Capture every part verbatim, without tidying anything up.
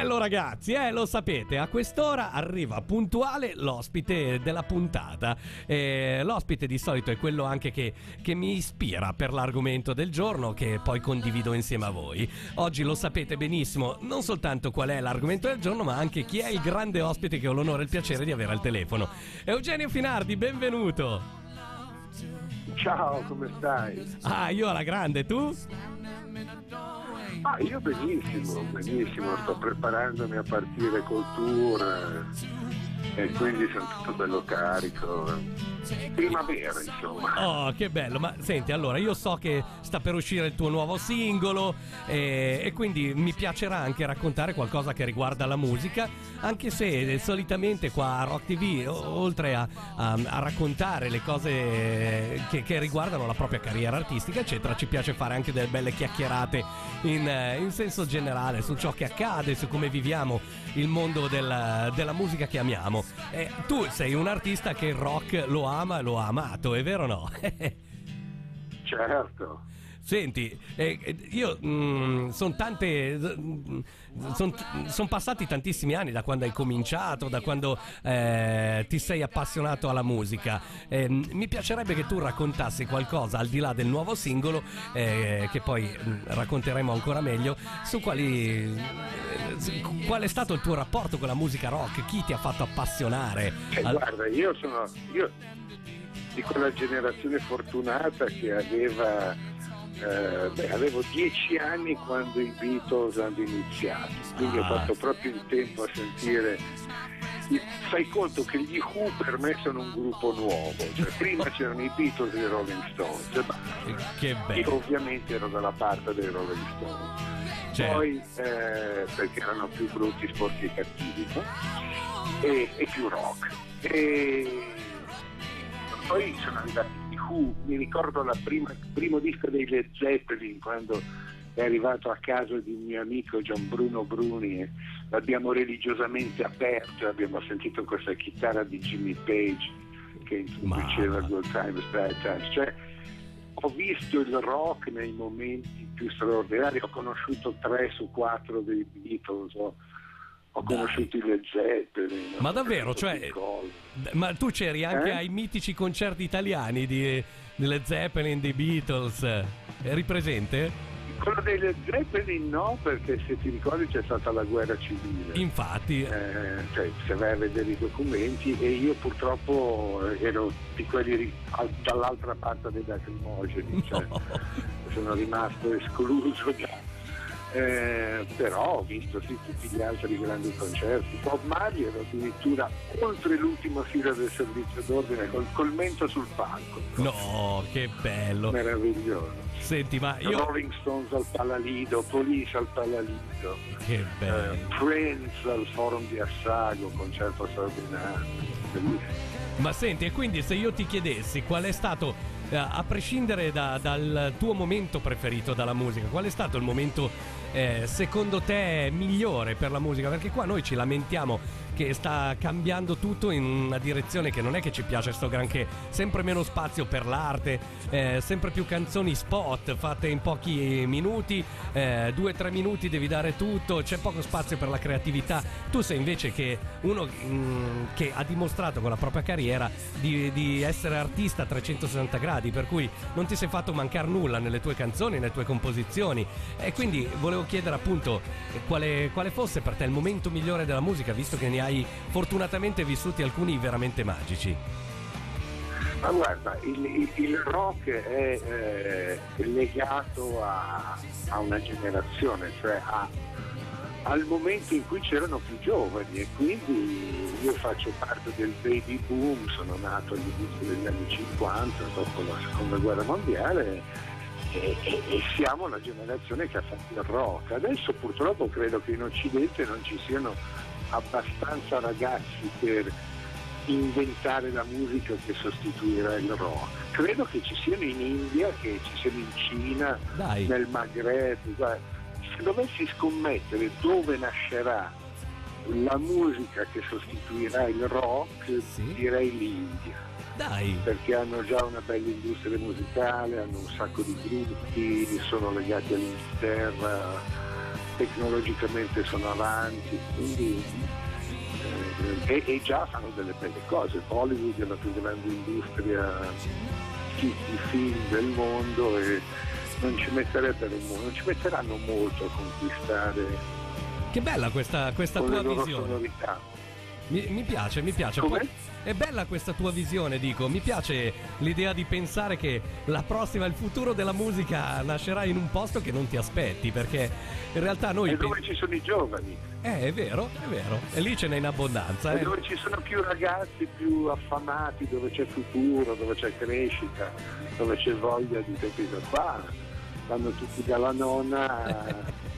bello ragazzi, eh, lo sapete, a quest'ora arriva puntuale l'ospite della puntata. Eh, l'ospite di solito è quello anche che, che mi ispira per l'argomento del giorno, che poi condivido insieme a voi. Oggi lo sapete benissimo, non soltanto qual è l'argomento del giorno, ma anche chi è il grande ospite che ho l'onore e il piacere di avere al telefono. Eugenio Finardi, benvenuto. Ciao, come stai? Ah, io alla grande, tu? Ah, io benissimo, benissimo, sto preparandomi a partire col tour eh, e quindi sono tutto bello carico. Primavera, insomma. Oh, che bello. Ma senti, allora, io so che sta per uscire il tuo nuovo singolo e, e quindi mi piacerà anche raccontare qualcosa che riguarda la musica, anche se solitamente qua a Rock T V, oltre a, a, a raccontare le cose che, che riguardano la propria carriera artistica, eccetera, ci piace fare anche delle belle chiacchierate in, in senso generale su ciò che accade, su come viviamo il mondo della, della musica che amiamo. E tu sei un artista che il rock lo ama e lo ha amato, è vero o no? Certo. Senti, eh, io mm, sono tante sono son passati tantissimi anni da quando hai cominciato, da quando eh, ti sei appassionato alla musica. Eh, mi piacerebbe che tu raccontassi qualcosa al di là del nuovo singolo, eh, che poi mm, racconteremo ancora meglio, su quali su, qual è stato il tuo rapporto con la musica rock, chi ti ha fatto appassionare? Eh, al... Guarda, io sono io di quella generazione fortunata che aveva Eh, beh, avevo dieci anni quando i Beatles hanno iniziato, quindi ah. ho fatto proprio il tempo a sentire. Fai conto che gli Who per me sono un gruppo nuovo, cioè prima c'erano i Beatles e i Rolling Stones, che bello. Io ovviamente ero dalla parte dei Rolling Stones, cioè. Poi eh, perché erano più brutti, sporchi e cattivi, no? e, e più rock, e poi sono arrivati i Who. Mi ricordo la prima, il primo disco dei Led Zeppelin, quando è arrivato a casa di un mio amico Gian Bruno Bruni e l'abbiamo religiosamente aperto e abbiamo sentito questa chitarra di Jimmy Page che introduceva Good Times, Bad Times. Cioè, ho visto il rock nei momenti più straordinari, ho conosciuto tre su quattro dei Beatles, ho Ho conosciuto i Led Zeppelin. Ma davvero? Cioè, ma tu c'eri anche eh? ai mitici concerti italiani di, di Led Zeppelin, dei Beatles? Eri presente? Quello dei Led Zeppelin no, perché se ti ricordi c'è stata la guerra civile. Infatti. Eh, cioè, se vai a vedere i documenti, e io purtroppo ero di quelli dall'altra parte dei lacrimogeni, cioè no. Sono rimasto escluso da... Eh, però ho visto sì, tutti gli altri grandi concerti. Bob Marley era addirittura oltre l'ultima fila del servizio d'ordine col, col mento sul palco. No, che bello, meraviglioso. Senti, ma io Rolling Stones al Palalido, Police al Palalido, che bello. eh, Prince al Forum di Assago, concerto straordinario, bellissimo. Ma senti, e quindi se io ti chiedessi qual è stato, eh, a prescindere da, dal tuo momento preferito dalla musica, qual è stato il momento eh, secondo te migliore per la musica? Perché qua noi ci lamentiamo che sta cambiando tutto in una direzione che non è che ci piace sto granché, sempre meno spazio per l'arte, eh, sempre più canzoni spot fatte in pochi minuti, eh, due o tre minuti devi dare tutto, c'è poco spazio per la creatività. Tu sei invece che uno mh, che ha dimostrato con la propria carriera di, di essere artista a trecentosessanta gradi, per cui non ti sei fatto mancare nulla nelle tue canzoni, nelle tue composizioni, e quindi volevo chiedere appunto quale, quale fosse per te il momento migliore della musica, visto che ne hai fortunatamente vissuti alcuni veramente magici. Ma guarda, il, il, il rock è eh, legato a, a una generazione, cioè a, al momento in cui c'erano più giovani, e quindi io faccio parte del baby boom, sono nato all'inizio degli anni cinquanta, dopo la seconda guerra mondiale, e, e, e siamo la generazione che ha fatto il rock. Adesso purtroppo credo che in Occidente non ci siano abbastanza ragazzi per inventare la musica che sostituirà il rock. Credo che ci siano in India, che ci siano in Cina, Dai. nel Maghreb. Guarda, se dovessi scommettere dove nascerà la musica che sostituirà il rock, sì? direi l'India. Dai. Perché hanno già una bella industria musicale, hanno un sacco di gruppi, sono legati all'Inghilterra, tecnologicamente sono avanti, quindi eh, e, e già fanno delle belle cose. Hollywood è la più grande industria di, di film del mondo e non ci metterebbero non ci metteranno molto a conquistare. Che bella questa, questa con tua le loro visione. sonorità. Mi, mi piace, mi piace. Poi, è bella questa tua visione, dico. Mi piace l'idea di pensare che la prossima, il futuro della musica nascerà in un posto che non ti aspetti, perché in realtà noi... E dove ci sono i giovani. Eh, è vero, è vero. E lì ce n'è in abbondanza. E eh. dove ci sono più ragazzi, più affamati, dove c'è futuro, dove c'è crescita, dove c'è voglia di capire qua. Vanno tutti dalla nonna a,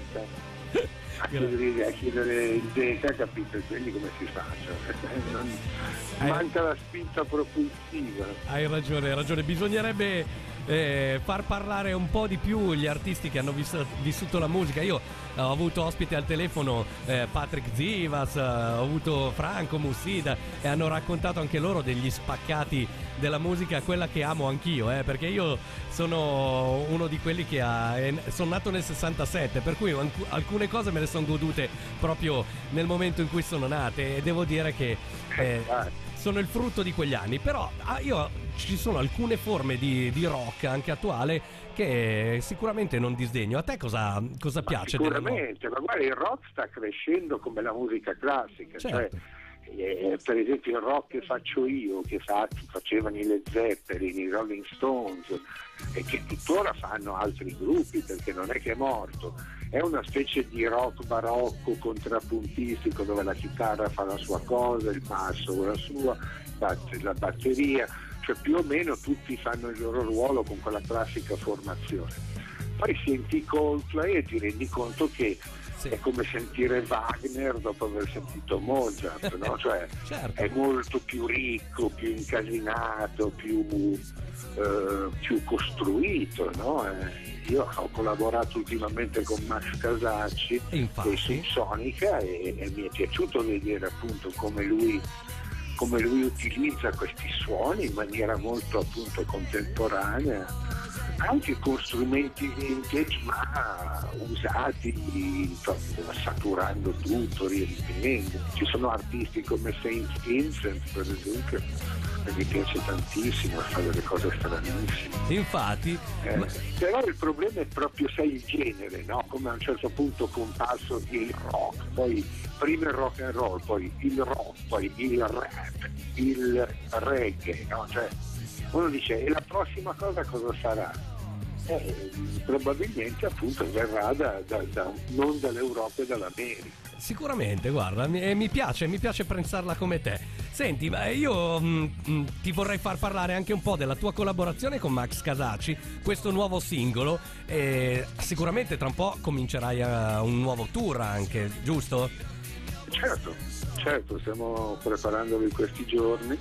a, chiedere, a chiedere il Deca, capite? Quindi come si fa? Cioè, non, manca la spinta propulsiva. Hai ragione, hai ragione. Bisognerebbe eh, far parlare un po' di più gli artisti che hanno vis- vissuto la musica. Io eh, ho avuto ospite al telefono eh, Patrick Zivas, eh, ho avuto Franco Mussida e hanno raccontato anche loro degli spaccati della musica, quella che amo anch'io, eh, perché io sono uno di quelli che ha eh, sono nato nel sessantasette, per cui anc- alcune cose me le sono godute proprio nel momento in cui sono nate e devo dire che eh, sono il frutto di quegli anni. Però ah, io ci sono alcune forme di, di rock anche attuale che sicuramente non disdegno. A te cosa, cosa ma piace? Sicuramente, ma guarda, il rock sta crescendo come la musica classica, certo. Cioè Eh, per esempio il rock che faccio io, che fa, facevano i Led Zeppelin, i Rolling Stones e che tuttora fanno altri gruppi, perché non è che è morto, è una specie di rock barocco contrappuntistico dove la chitarra fa la sua cosa, il basso la sua, la batteria, cioè più o meno tutti fanno il loro ruolo con quella classica formazione. Poi senti Coldplay e ti rendi conto che sì, è come sentire Wagner dopo aver sentito Mozart, no? Cioè certo, è molto più ricco, più incasinato, più, eh, più costruito, no? Eh, io ho collaborato ultimamente con Max Casacci e Subsonica e, e mi è piaciuto vedere appunto come lui come lui utilizza questi suoni in maniera molto appunto contemporanea, anche con strumenti vintage ma usati, saturando tutto, riempendo. Ci sono artisti come Saint Vincent per esempio, che mi piace tantissimo, fa delle cose stranissime. Infatti eh, ma... però il problema è proprio sai il genere, no? Come a un certo punto comparso il rock, poi prima il rock and roll, poi il rock, poi il rap, il reggae, no? Cioè uno dice e la prossima cosa cosa sarà? Eh, probabilmente appunto verrà da, da, da, non dall'Europa e dall'America. Sicuramente, guarda, mi, mi piace, mi piace pensarla come te. Senti, ma io mh, ti vorrei far parlare anche un po' della tua collaborazione con Max Casacci, questo nuovo singolo, e sicuramente tra un po' comincerai a un nuovo tour anche, giusto? Certo, certo, stiamo preparandolo in questi giorni.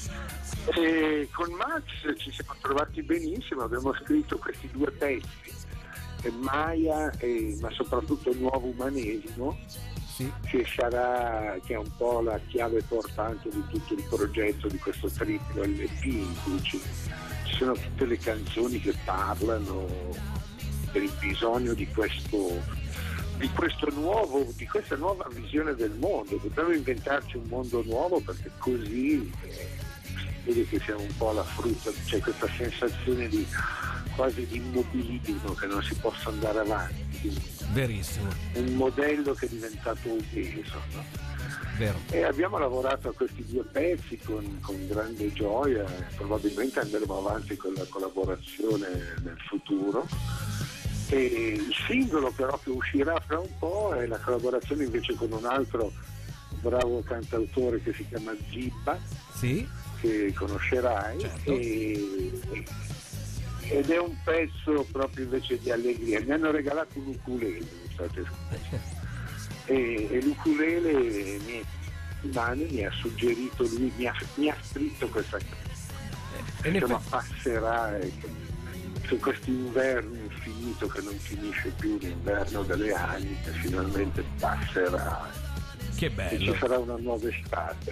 E con Max ci siamo trovati benissimo, abbiamo scritto questi due pezzi, Maya e, ma soprattutto il nuovo umanesimo, sì, che sarà che è un po' la chiave portante di tutto il progetto di questo triplo L P in cui ci, ci sono tutte le canzoni che parlano del bisogno di questo di questo nuovo, di questa nuova visione del mondo. Dobbiamo inventarci un mondo nuovo perché così eh, vede che siamo un po' alla frutta, c'è questa sensazione di quasi di immobilismo, che non si possa andare avanti. Verissimo. Un modello che è diventato obeso, no? Vero. E abbiamo lavorato a questi due pezzi con, con grande gioia e probabilmente andremo avanti con la collaborazione nel futuro. E il singolo però che uscirà fra un po' è la collaborazione invece con un altro bravo cantautore che si chiama Zibba, sì, che conoscerai, certo, e, ed è un pezzo proprio invece di allegria. Mi hanno regalato un ukulele, e, e l'ukulele mi, Mani mi ha suggerito, lui mi ha, mi ha scritto questa canzone, eh, ma passerà su questo inverno infinito che non finisce più, l'inverno delle anime, che finalmente passerà. Che bello. E ci sarà una nuova estate.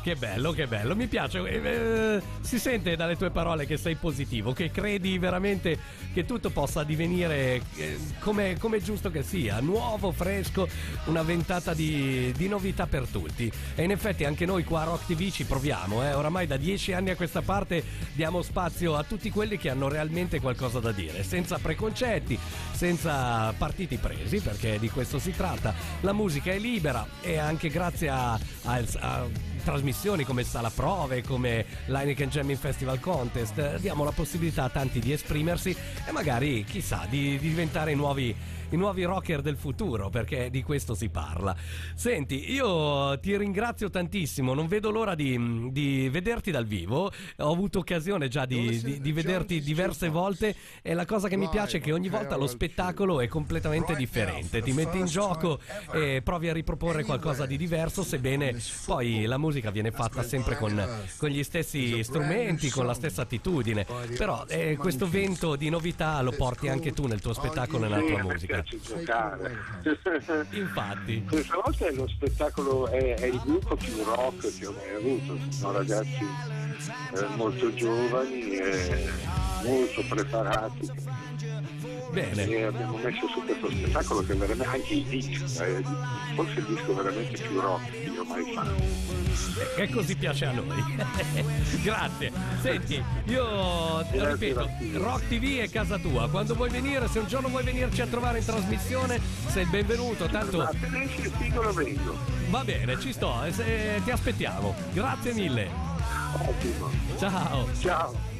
Che bello, che bello, mi piace. Eh, si sente dalle tue parole che sei positivo, che credi veramente che tutto possa divenire eh, come, come è giusto che sia, nuovo, fresco, una ventata di, di novità per tutti. E in effetti anche noi qua a Rock T V ci proviamo, eh. Oramai da dieci anni a questa parte diamo spazio a tutti quelli che hanno realmente qualcosa da dire, senza preconcetti, senza partiti presi, perché di questo si tratta. La musica è libera e anche grazie a, a, a trasmissioni come Sala Prove, come l'Heineken Jamming Festival Contest, diamo la possibilità a tanti di esprimersi e magari, chissà, di, di diventare i nuovi, i nuovi rocker del futuro, perché di questo si parla. Senti, io ti ringrazio tantissimo, non vedo l'ora di, di vederti dal vivo, ho avuto occasione già di, di, di vederti diverse volte e la cosa che mi piace è che ogni volta lo spettacolo è completamente differente, ti metti in gioco e provi a riproporre qualcosa di diverso, sebbene poi la musica viene fatta sempre con, con gli stessi strumenti, con la stessa attitudine, però eh, questo vento di novità lo porti anche tu nel tuo spettacolo e nella tua musica. Giocare. Infatti questa volta lo spettacolo è, è il gruppo più rock che ho mai avuto, sono ragazzi eh, molto giovani e molto preparati. Bene. E abbiamo messo su questo spettacolo che è veramente anche il disco, eh, forse il disco veramente più rock che io ho mai fatto. E così piace a noi. Grazie. Senti, io ripeto, Rock T V è casa tua. Quando vuoi venire, se un giorno vuoi venirci a trovare in trasmissione, sei il benvenuto. Tanto se esce il singolo vengo. Va bene, ci sto, ti aspettiamo. Grazie mille. Ottimo. Ciao. Ciao.